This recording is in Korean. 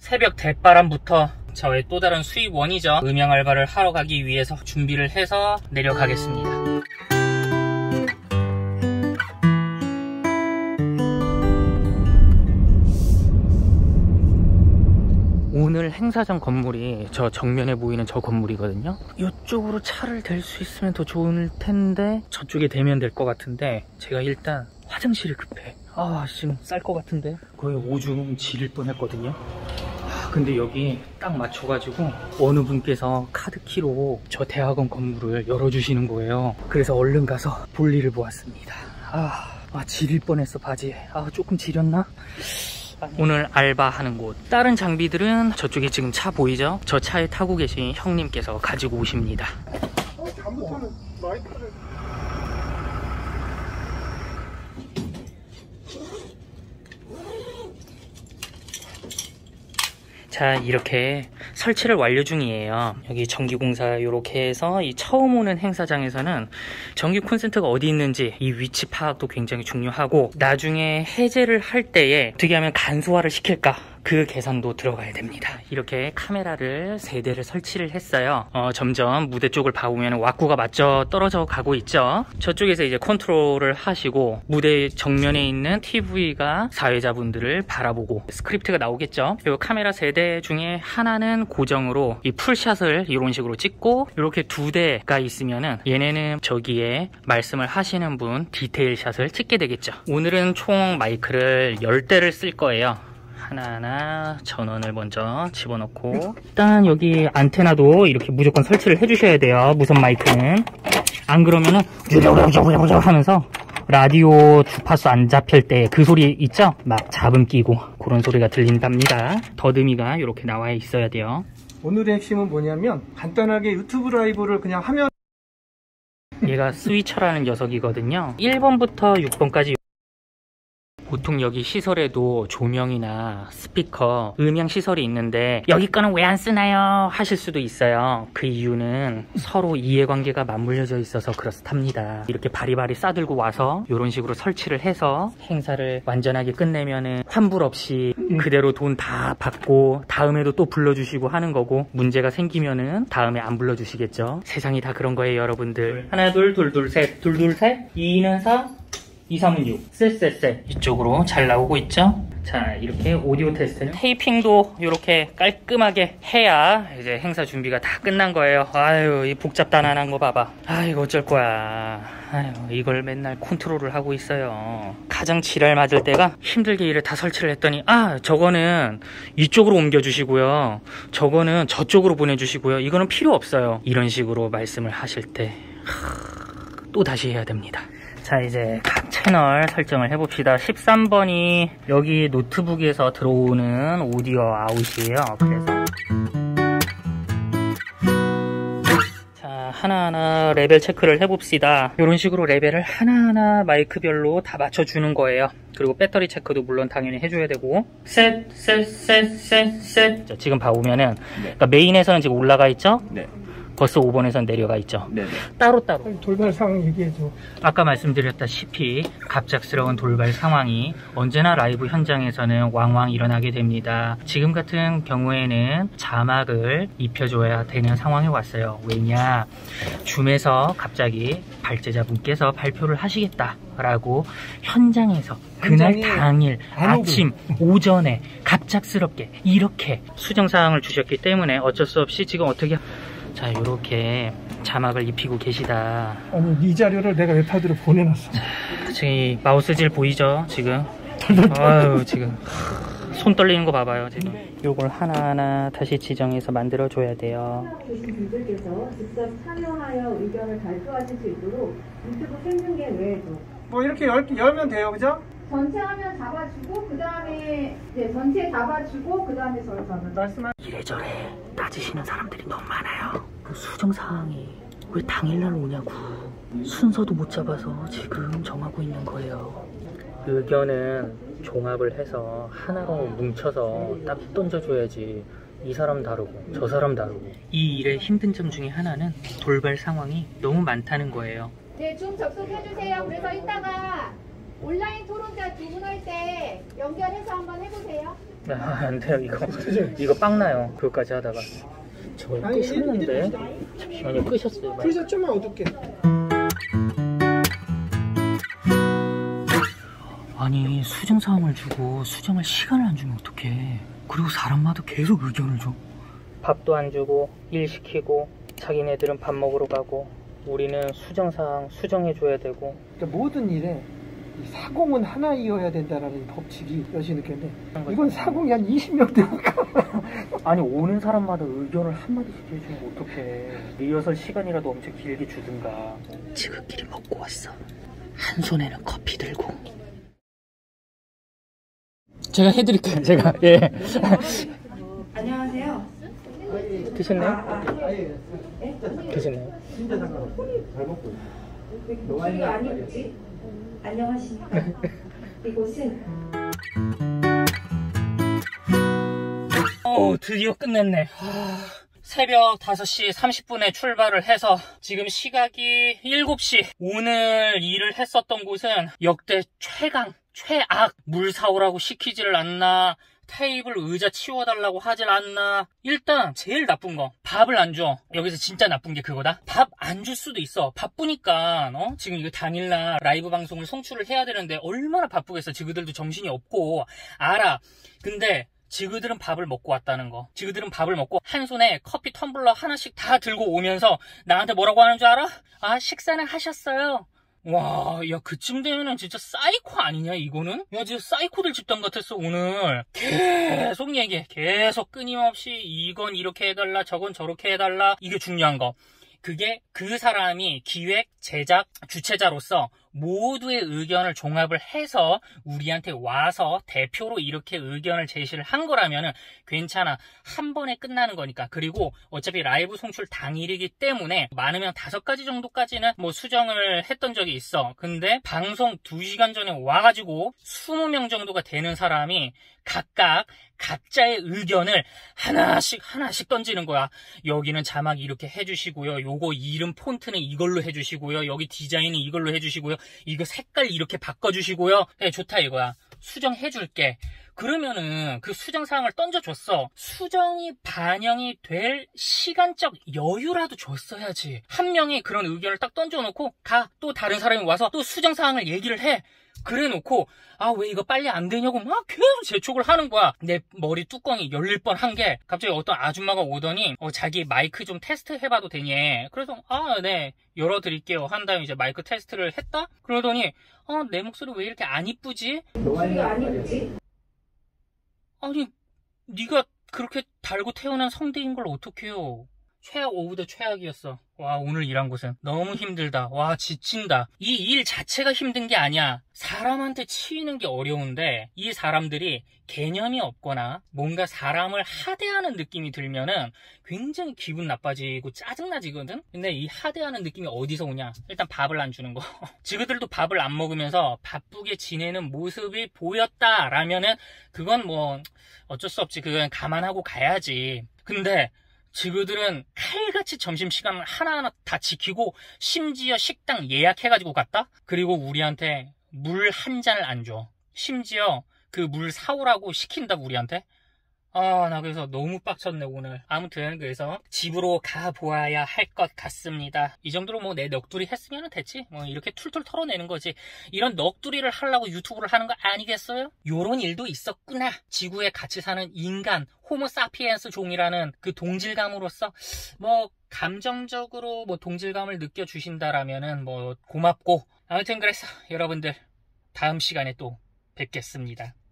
새벽 대바람부터 저의 또 다른 수입원이죠. 음향 알바를 하러 가기 위해서 준비를 해서 내려가겠습니다. 오늘 행사장 건물이 저 정면에 보이는 저 건물이거든요. 이쪽으로 차를 댈 수 있으면 더 좋을 텐데 저쪽에 대면 될 것 같은데 제가 일단 화장실이 급해. 지금 쌀 것 같은데 거의 오줌 지릴 뻔했거든요. 근데 여기 딱 맞춰가지고 어느 분께서 카드키로 저 대학원 건물을 열어주시는 거예요. 그래서 얼른 가서 볼일을 보았습니다. 지릴 뻔했어. 바지에 조금 지렸나? 오늘 알바하는 곳, 다른 장비들은 저쪽에 지금 차 보이죠? 저 차에 타고 계신 형님께서 가지고 오십니다. 다음부터는 마이크를. 자, 이렇게 설치를 완료 중이에요. 여기 전기공사 이렇게 해서 이 처음 오는 행사장에서는 전기 콘센트가 어디 있는지 이 위치 파악도 굉장히 중요하고, 나중에 해제를 할 때에 어떻게 하면 간소화를 시킬까, 그 계산도 들어가야 됩니다. 이렇게 카메라를 3대를 설치를 했어요. 점점 무대 쪽을 봐보면 왁구가 맞춰 떨어져 가고 있죠. 저쪽에서 이제 컨트롤을 하시고, 무대 정면에 있는 TV가 사회자분들을 바라보고 스크립트가 나오겠죠. 그리고 카메라 3대 중에 하나는 고정으로 이 풀샷을 이런 식으로 찍고, 이렇게 2대가 있으면은 얘네는 저기에 말씀을 하시는 분 디테일 샷을 찍게 되겠죠. 오늘은 총 마이크를 10대를 쓸 거예요. 하나하나 전원을 먼저 집어넣고, 일단 여기 안테나도 이렇게 무조건 설치를 해주셔야 돼요. 무선 마이크는. 안 그러면은 하면서 라디오 주파수 안 잡힐 때 그 소리 있죠? 막 잡음 끼고 그런 소리가 들린답니다. 더듬이가 이렇게 나와 있어야 돼요. 오늘의 핵심은 뭐냐면 간단하게 유튜브 라이브를 그냥 하면, 얘가 스위처라는 녀석이거든요. 1번부터 6번까지 보통 여기 시설에도 조명이나 스피커, 음향 시설이 있는데 여기 거는 왜 안 쓰나요? 하실 수도 있어요. 그 이유는 서로 이해관계가 맞물려져 있어서 그렇답니다. 이렇게 바리바리 싸들고 와서 이런 식으로 설치를 해서 행사를 완전하게 끝내면은 환불 없이 그대로 돈 다 받고 다음에도 또 불러주시고 하는 거고, 문제가 생기면은 다음에 안 불러주시겠죠. 세상이 다 그런 거예요, 여러분들. 하나 둘 셋, 둘 둘 셋, 2는 4, 2, 3은 6. 쎄. 이쪽으로 잘 나오고 있죠? 자, 이렇게 오디오 테스트는 테이핑도 이렇게 깔끔하게 해야 이제 행사 준비가 다 끝난 거예요. 이 복잡단안한 거 봐봐. 이거 어쩔 거야. 이걸 맨날 컨트롤을 하고 있어요. 가장 지랄 맞을 때가 힘들게 일을 다 설치를 했더니 저거는 이쪽으로 옮겨주시고요, 저거는 저쪽으로 보내주시고요, 이거는 필요 없어요, 이런 식으로 말씀을 하실 때 또 다시 해야 됩니다. 자, 이제 각 채널 설정을 해봅시다. 13번이 여기 노트북에서 들어오는 오디오 아웃이에요. 그래서 자, 하나하나 레벨 체크를 해봅시다. 이런 식으로 레벨을 하나하나 마이크별로 다 맞춰주는 거예요. 그리고 배터리 체크도 물론 당연히 해줘야 되고, 셋. 자, 지금 봐보면은 그러니까 메인에서는 지금 올라가 있죠? 네. 벌써 5번에선 내려가 있죠. 네네. 따로따로 돌발 상황 얘기해줘. 아까 말씀드렸다시피 갑작스러운 돌발 상황이 언제나 라이브 현장에서는 왕왕 일어나게 됩니다. 지금 같은 경우에는 자막을 입혀줘야 되는 상황이 왔어요. 왜냐, 줌에서 갑자기 발제자분께서 발표를 하시겠다라고 현장에서 그날 당일 아침 오전에 갑작스럽게 이렇게 수정사항을 주셨기 때문에 어쩔 수 없이 지금 어떻게, 자, 요렇게 자막을 입히고 계시다. 아니, 이 자료를 내가 웹하드로 보내놨어. 지금 마우스질 보이죠? 지금 지금 손 떨리는 거 봐봐요. 지금 요걸 하나하나 다시 지정해서 만들어 줘야 돼요. 분들께서 직접 참여하여 의견을 발표하실 수 있도록 유튜브 생중계 외에도 뭐 이렇게 열면 돼요, 그죠? 전체 화면 잡아주고 그 다음에 전체 잡아주고 그 다음에 저는 말씀하. 이래저래 따지시는 사람들이 너무 많아요. 그 수정 사항이 왜 당일날 오냐고. 순서도 못 잡아서 지금 정하고 있는 거예요. 의견은 종합을 해서 하나로 뭉쳐서 딱 던져줘야지. 이 사람 다르고 저 사람 다르고. 이 일의 힘든 점 중에 하나는 돌발 상황이 너무 많다는 거예요. 네, 좀 접속해주세요. 그래서 이따가 온라인 토론자 두 분 할 때 연결해서 한번 해보세요. 안 돼요, 이거 빵나요. 그거까지 하다가. 저걸 아니, 끄셨는데? 잠시만요, 끄셨어요. 풀샷 좀만 어둡게. 아니, 수정 사항을 주고 수정할 시간을 안 주면 어떡해. 그리고 사람마다 계속 의견을 줘. 밥도 안 주고 일 시키고 자기네들은 밥 먹으러 가고 우리는 수정 사항 수정해줘야 되고. 그러니까 모든 일에 이 사공은 하나이어야 된다라는 법칙이 여시 느꼈는데 이건 사공이 한 20명 되니까 아니, 오는 사람마다 의견을 한마디씩 해주면 어떡해. 리허설 시간이라도 엄청 길게 주든가. 지그끼리 먹고 왔어. 한 손에는 커피 들고. 제가 해드릴게요, 제가. 예. 안녕하세요. 드셨나요? 드셨나요? 진짜 상관없어. 잘 먹고 있어. 목소리가 아니겠지? 안녕하십니까. 이곳은 드디어 끝냈네. 새벽 5시 30분에 출발을 해서 지금 시각이 7시. 오늘 일을 했었던 곳은 역대 최악. 물 사오라고 시키지를 않나, 테이블 의자 치워달라고 하질 않나. 일단 제일 나쁜 거, 밥을 안 줘. 여기서 진짜 나쁜 게 그거다. 밥 안 줄 수도 있어. 바쁘니까. 지금 이거 당일날 라이브 방송을 송출을 해야 되는데 얼마나 바쁘겠어. 지그들도 정신이 없고. 알아. 근데 지그들은 밥을 먹고 왔다는 거. 지그들은 밥을 먹고 한 손에 커피 텀블러 하나씩 다 들고 오면서 나한테 뭐라고 하는 줄 알아? 아, 식사는 하셨어요. 와, 야, 그쯤 되면은 진짜 사이코 아니냐, 이거는? 야, 진짜 사이코들 집단 같았어, 오늘. 계속 얘기해. 계속 끊임없이 이건 이렇게 해달라, 저건 저렇게 해달라. 이게 중요한 거. 그게 그 사람이 기획, 제작, 주최자로서 모두의 의견을 종합을 해서 우리한테 와서 대표로 이렇게 의견을 제시를 한 거라면은 괜찮아. 한 번에 끝나는 거니까. 그리고 어차피 라이브 송출 당일이기 때문에 많으면 5가지 정도까지는 뭐 수정을 했던 적이 있어. 근데 방송 2시간 전에 와가지고 20명 정도가 되는 사람이 각자의 의견을 하나씩 던지는 거야. 여기는 자막 이렇게 해주시고요. 요거 이름 폰트는 이걸로 해주시고요. 여기 디자인은 이걸로 해주시고요. 이거 색깔 이렇게 바꿔주시고요. 네, 좋다 이거야. 수정해줄게. 그러면은 그 수정사항을 던져줬어. 수정이 반영이 될 시간적 여유라도 줬어야지. 한 명이 그런 의견을 딱 던져놓고 또 다른 사람이 와서 또 수정사항을 얘기를 해. 그래 놓고 아, 왜 이거 빨리 안 되냐고 막 계속 재촉을 하는 거야. 내 머리 뚜껑이 열릴 뻔한 게 갑자기 어떤 아줌마가 오더니 자기 마이크 좀 테스트 해봐도 되니. 그래서 네, 열어드릴게요 한 다음에 이제 마이크 테스트를 했다. 그러더니 내 목소리 왜 이렇게 안 이쁘지? 목소리가 아니겠지? 아니, 네가 그렇게 달고 태어난 성대인 걸 어떡해요. 최악 오브 더 최악이었어. 와, 오늘 일한 곳은 너무 힘들다. 와, 지친다. 이 일 자체가 힘든 게 아니야. 사람한테 치이는 게 어려운데 이 사람들이 개념이 없거나 뭔가 사람을 하대하는 느낌이 들면은 굉장히 기분 나빠지고 짜증나지거든. 근데 이 하대하는 느낌이 어디서 오냐? 일단 밥을 안 주는 거. 지그들도 밥을 안 먹으면서 바쁘게 지내는 모습이 보였다라면은 그건 뭐 어쩔 수 없지. 그건 감안하고 가야지. 근데 지그들은 칼같이 점심시간을 하나하나 다 지키고 심지어 식당 예약해가지고 갔다? 그리고 우리한테 물 한 잔을 안 줘. 심지어 그 물 사오라고 시킨다 우리한테? 나 그래서 너무 빡쳤네 오늘. 아무튼 그래서 집으로 가보아야 할 것 같습니다. 이 정도로 뭐 내 넋두리 했으면 됐지. 뭐 이렇게 툴툴 털어내는 거지. 이런 넋두리를 하려고 유튜브를 하는 거 아니겠어요? 요런 일도 있었구나. 지구에 같이 사는 인간, 호모사피엔스 종이라는 그 동질감으로서 뭐 감정적으로 뭐 동질감을 느껴주신다라면은 뭐 고맙고. 아무튼 그래서 여러분들 다음 시간에 또 뵙겠습니다.